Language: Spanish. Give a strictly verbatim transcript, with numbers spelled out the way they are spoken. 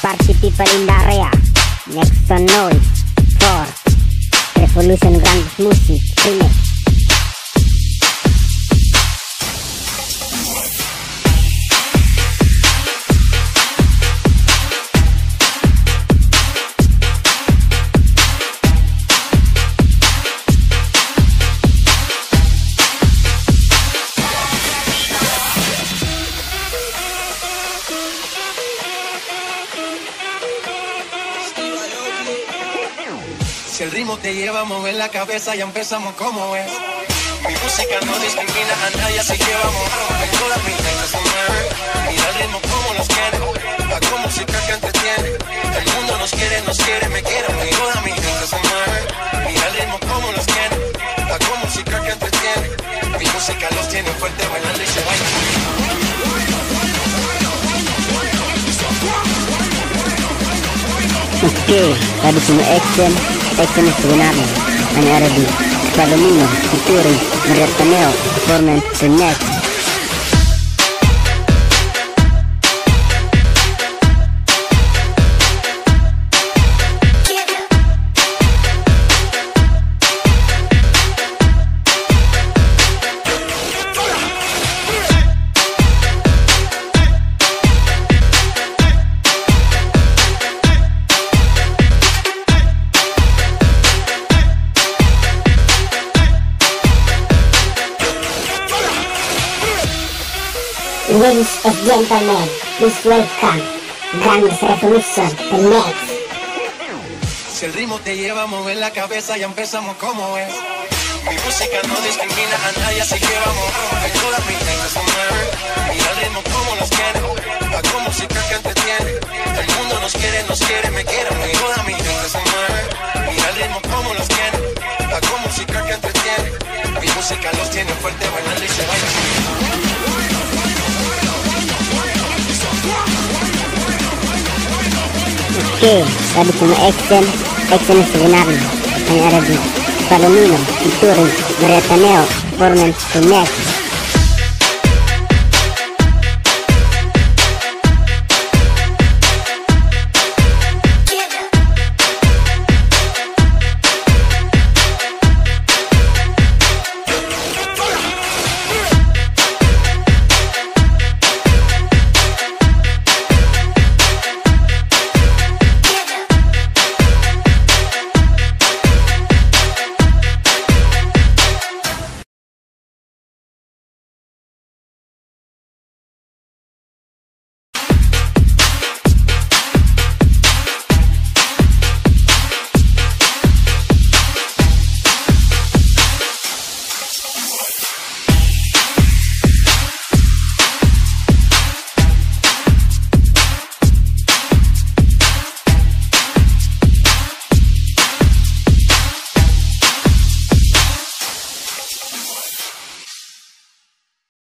party people in the area. Make some noise for Revolution Grand Music Remix. Si el ritmo te lleva a mover la cabeza, ya empezamos como es. Mi música no discrimina a nadie, así que vamos a romper todas mis reglas se mueve. Mira el ritmo como nos quiere, hago música que entretiene. El mundo nos quiere, nos quiere, me quiere, y toda mi gente se mueve. Mira el ritmo como nos quiere, hago música que entretiene. Mi música los tiene fuerte bailando y se baila. Oke, tadi cuma action, action sebenarnya hanya ada di Palomino, featuring Maria Taneo, performance remix. Ladies and gentlemen, please welcome Grand Revolution Remix. Si el ritmo te lleva a mover la cabeza, ya empezamos como es. Mi música no discrimina a nadie, así que vamos a romper todas mis reglas se mueve. Mira el ritmo como nos quiere, hago música que entretiene. El mundo nos quiere, nos quiere, me quiere, y toda mi gente se mueve. Mira el ritmo como nos quiere, hago música que entretiene. Mi música los tiene fuerte bailando y se baila. Oke, tadi cuma action, action sebenarnya hanya ada di Palomino, featuring Maria Taneo, performance remix.